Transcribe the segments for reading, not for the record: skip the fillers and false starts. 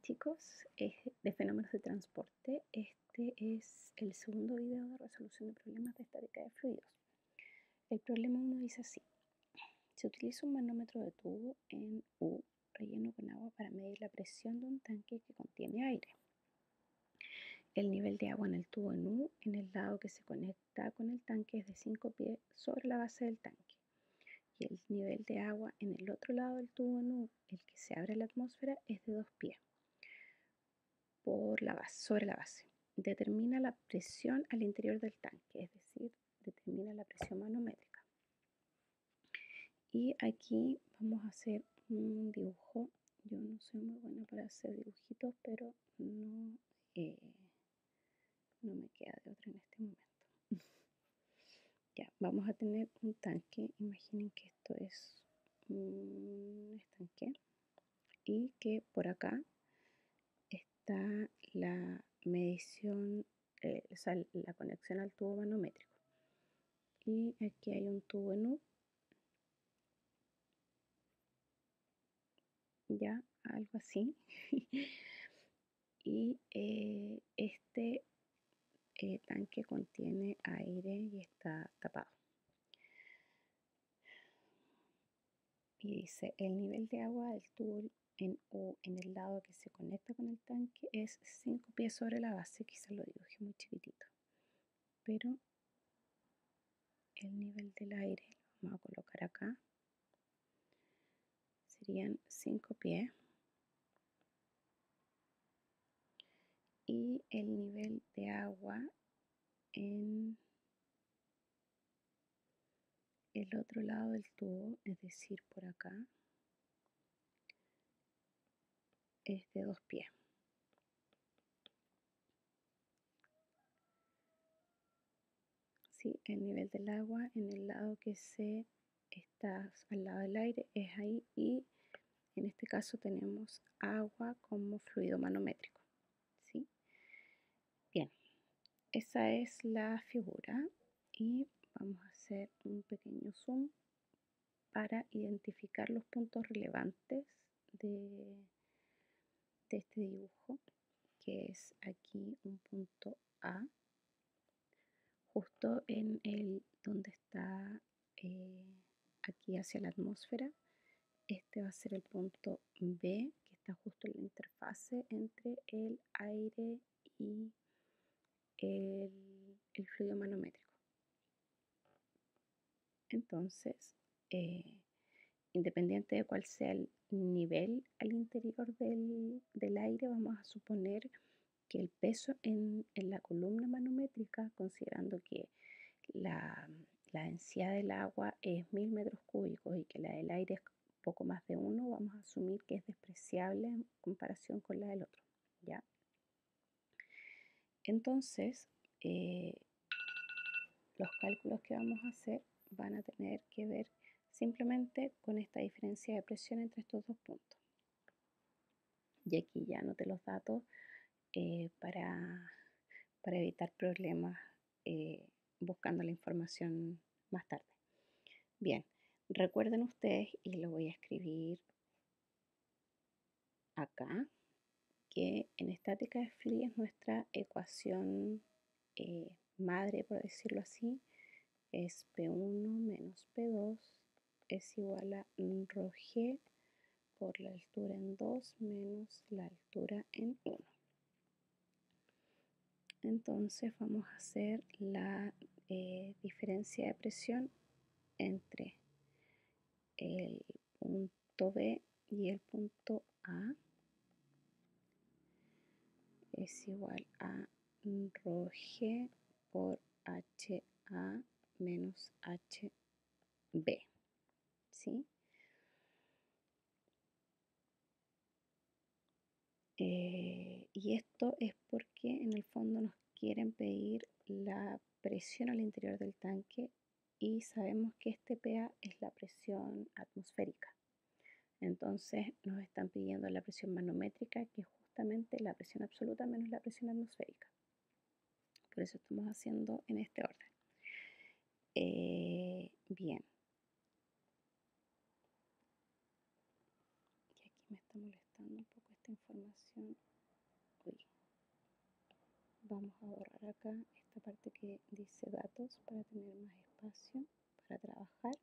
chicos, de fenómenos de transporte. Este es el segundo video de resolución de problemas de estática de fluidos. El problema 1 dice así: se utiliza un manómetro de tubo en U relleno con agua para medir la presión de un tanque que contiene aire. El nivel de agua en el tubo en U, en el lado que se conecta con el tanque, es de 5 pies sobre la base del tanque. Y el nivel de agua en el otro lado del tubo en U, el que se abre a la atmósfera, es de 2 pies sobre la base. Determina la presión al interior del tanque, es decir, determina la presión manométrica. Y aquí vamos a hacer un dibujo. Yo no soy muy buena para hacer dibujitos, pero no me queda de otra en este momento. Ya, vamos a tener un tanque. Imaginen que esto es un estanque y que por acá está la medición, o sea, la conexión al tubo manométrico. Y aquí hay un tubo en U, ya, algo así. Y este tanque contiene aire y está tapado. Y dice, el nivel de agua del tubo en U en el lado que se conecta con el tanque es 5 pies sobre la base. Quizás lo dibujé muy chiquitito, pero el nivel del aire lo vamos a colocar acá. Serían 5 pies. Y el nivel de agua en el otro lado del tubo, es decir, por acá, es de 2 pies. ¿Sí? El nivel del agua en el lado que se está al lado del aire es ahí, y en este caso tenemos agua como fluido manométrico. ¿Sí? Bien, esa es la figura y vamos a hacer un pequeño zoom para identificar los puntos relevantes de este dibujo, que es aquí un punto A, justo en el donde está aquí hacia la atmósfera. Este va a ser el punto B, que está justo en la interfase entre el aire y el fluido manométrico. Entonces, independiente de cuál sea el nivel al interior del aire, vamos a suponer que el peso en la columna manométrica, considerando que la densidad del agua es 1000 metros cúbicos y que la del aire es poco más de 1, vamos a asumir que es despreciable en comparación con la del otro, ¿ya? Entonces, los cálculos que vamos a hacer van a tener que ver simplemente con esta diferencia de presión entre estos dos puntos. Y aquí ya anoté los datos para evitar problemas buscando la información más tarde. Bien, recuerden ustedes, y lo voy a escribir acá, que en estática de fluidos nuestra ecuación madre, por decirlo así, es P1 menos P2 es igual a ρg por la altura en 2 menos la altura en 1. Entonces vamos a hacer la diferencia de presión entre el punto B y el punto A es igual a ρg por HA menos HB, ¿sí? Y esto es porque en el fondo nos quieren pedir la presión al interior del tanque y sabemos que este PA es la presión atmosférica. Entonces nos están pidiendo la presión manométrica, que es justamente la presión absoluta menos la presión atmosférica. Por eso estamos haciendo en este orden. Bien. Y aquí me está molestando un poco esta información. Uy, vamos a borrar acá esta parte que dice datos para tener más espacio para trabajar.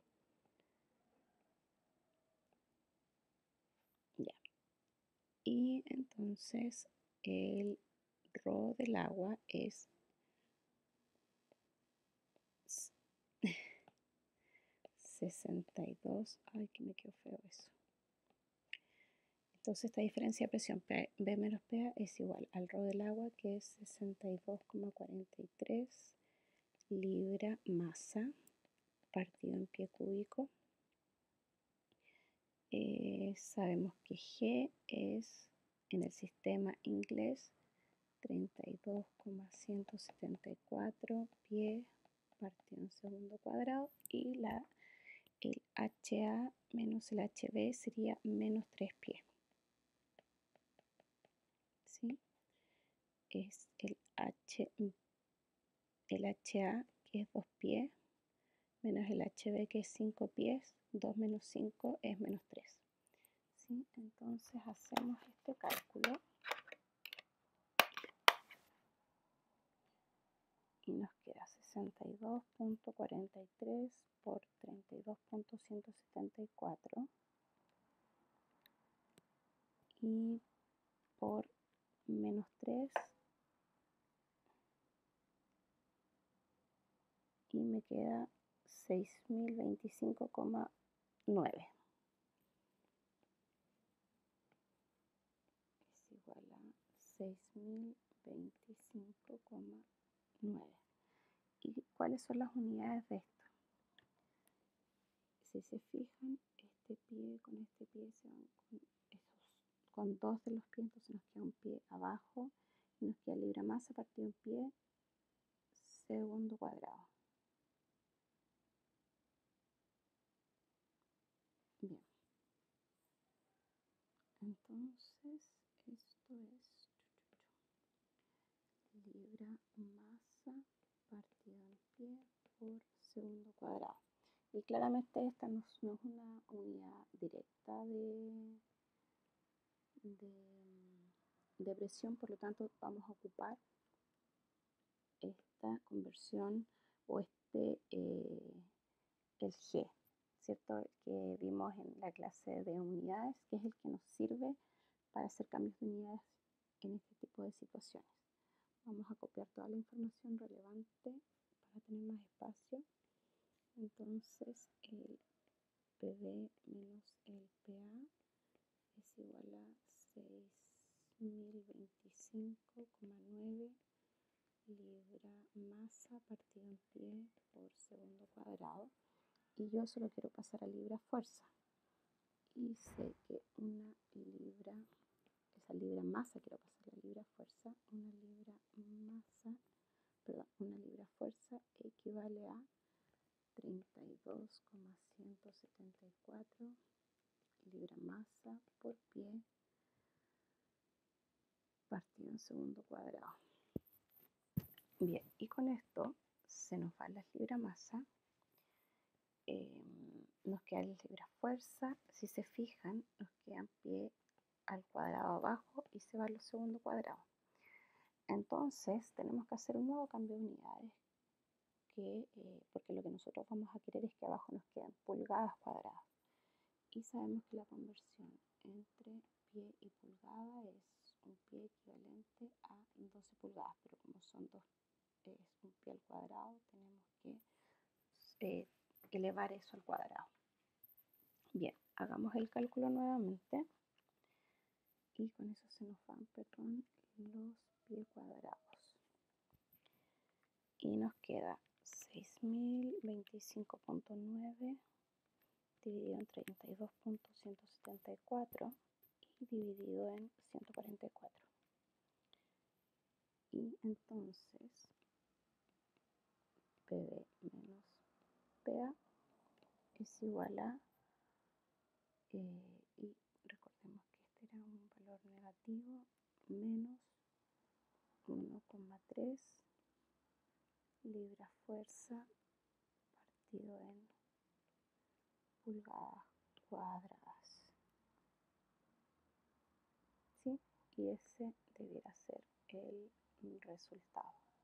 Ya. Y entonces el ρ del agua es 62. Ay, que me quedó feo eso. Entonces esta diferencia de presión B menos PA es igual al ρ del agua, que es 62,43 libra masa partido en pie cúbico. Sabemos que G es en el sistema inglés 32,174 pie partido en segundo cuadrado, y el HA menos el HB sería menos 3 pie. ¿Sí? Es el HA, que es 2 pies, menos el HB, que es 5 pies. 2 menos 5 es menos 3. ¿Sí? Entonces hacemos este cálculo y nos queda 62,43 por 32,174 y por menos 3, y me queda 6025,9. Es igual a 6025,9. ¿Y cuáles son las unidades de esto? Si se fijan, este pie con este pie se van con dos de los pies, entonces nos queda un pie abajo y nos queda libra masa partido en pie segundo cuadrado. Bien, entonces esto es libra masa partido en pie por segundo cuadrado. Y claramente esta no es una unidad directa de presión, por lo tanto vamos a ocupar esta conversión o el G, ¿cierto? Que vimos en la clase de unidades, que es el que nos sirve para hacer cambios de unidades en este tipo de situaciones. Vamos a copiar toda la información relevante para tener más espacio. Entonces el PB menos el PA es igual a 6025,9 libra masa partido en pie por segundo cuadrado, y yo solo quiero pasar a libra fuerza, y sé que una libra, esa libra masa quiero pasar a libra fuerza, una libra fuerza equivale a 32,174 libra masa por pie partido en segundo cuadrado. Bien, y con esto se nos van las libras masa, nos quedan las libras fuerza. Si se fijan, nos quedan pie al cuadrado abajo y se va los segundo cuadrado. Entonces tenemos que hacer un nuevo cambio de unidades, porque lo que nosotros vamos a querer es que abajo nos queden pulgadas cuadradas. Y sabemos que la conversión entre pie y pulgada es un pie equivalente a 12 pulgadas, pero como son es un pie al cuadrado, tenemos que elevar eso al cuadrado. Bien, hagamos el cálculo nuevamente y con eso se nos van, perdón, los pies cuadrados. Y nos queda 6025,9 dividido en 32,174 y dividido en 144. Y entonces PB menos PA es igual a, y recordemos que este era un valor negativo, menos 1,3 libra fuerza partido en pulgadas cuadradas. y ese debiera ser el resultado.